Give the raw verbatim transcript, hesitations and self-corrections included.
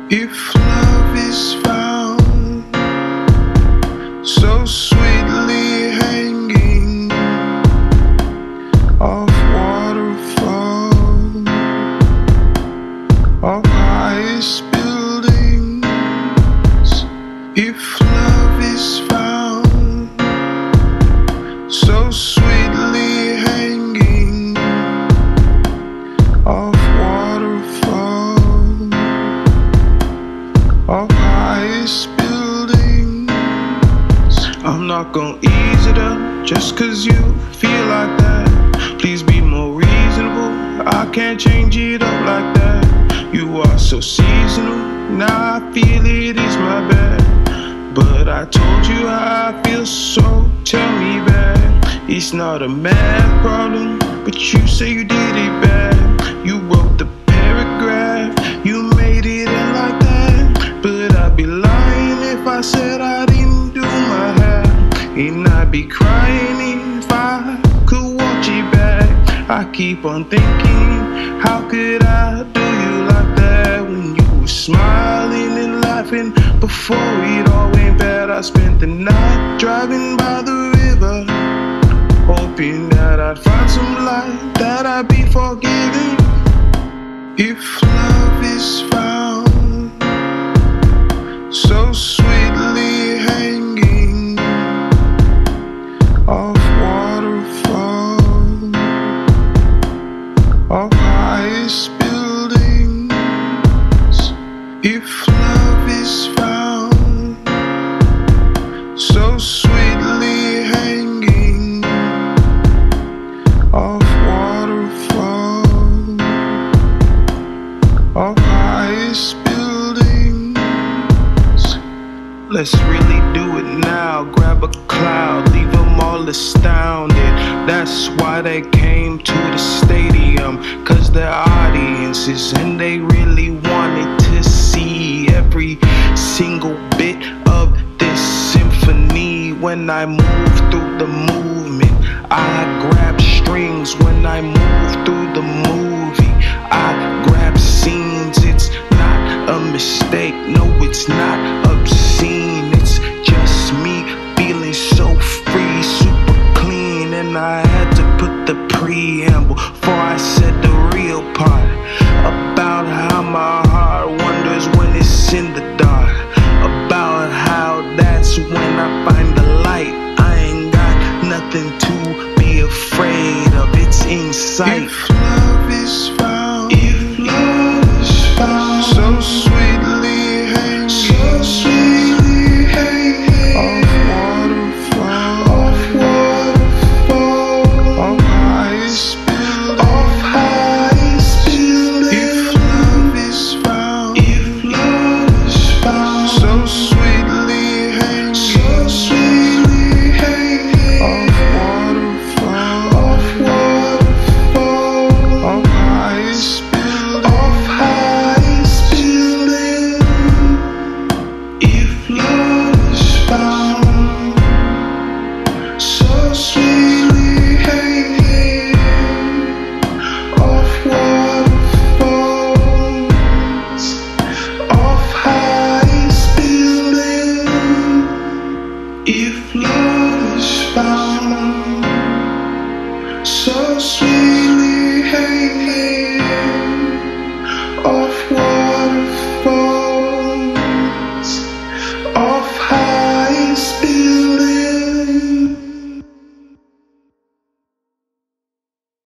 If love is found so sweetly hanging off waterfalls, off highest buildings, if love is found so sweetly hanging off waterfalls, off highest buildings, I'm not gonna ease it up just cause you feel like that. Please be more reasonable, I can't change it up like that. You are so seasonal, now I feel it is my bad. But I told you how I feel, so tell me back. It's not a math problem, but you say you did it bad. You wrote the paragraph, you made it in like that. But I'd be lying if I said I didn't do my half. And I'd be crying if I could watch it back. I keep on thinking, how could I do you like that? When you were smiling and laughing before it all went bad. I spent the night driving by the river, hoping that I'd find some light, that I'd be forgiven. If love is found so sweetly hanging off waterfalls, off highest buildings, if love is found so sweetly hanging off waterfalls, off highest buildings, let's really do it now. Grab a cloud, leave them all astounded. That's why they came to the stadium, cause they're audiences and they really wanted to see every single bit of this symphony. When I move through the movement, I grab strings. When I move through the movie, I grab scenes. It's not a mistake, no it's not obscene. It's just me feeling so free, super clean. And I had to put the preamble before I said the real part, about how my heart wonders when it's in the dark, about how that's when I find the light. I ain't got nothing to be afraid of, it's in sight. If love is found, if love is found so sweetly hanging, so sweetly hanging off waterfalls, off waterfalls, off highest buildings, off highest buildings. If love is found, if love is found so sweetly hanging, so sweetly hanging off waterfalls, off waterfalls, off highest buildings, off highest buildings. If love is found so sweetly hanging off waterfalls, off highest buildings. If love is found so sweetly hanging